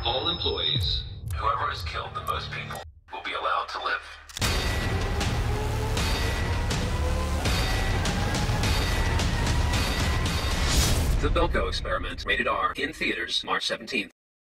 all employees. Whoever has killed the most people will be allowed to live. The Belko Experiment, rated R, in theaters March 17th.